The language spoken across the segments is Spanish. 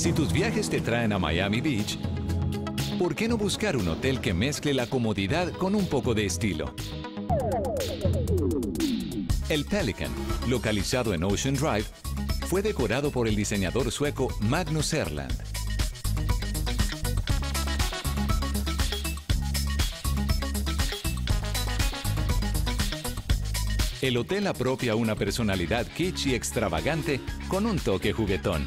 Si tus viajes te traen a Miami Beach, ¿por qué no buscar un hotel que mezcle la comodidad con un poco de estilo? El Pelican, localizado en Ocean Drive, fue decorado por el diseñador sueco Magnus Erland. El hotel apropia una personalidad kitsch y extravagante con un toque juguetón.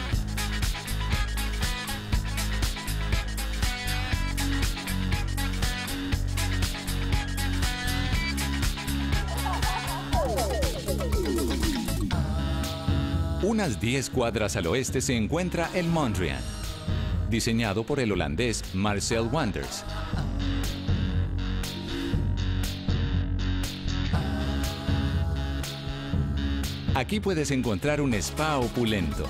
Unas 10 cuadras al oeste se encuentra el Mondrian, diseñado por el holandés Marcel Wanders. Aquí puedes encontrar un spa opulento,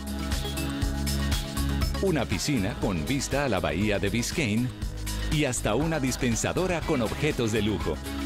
una piscina con vista a la bahía de Biscayne y hasta una dispensadora con objetos de lujo.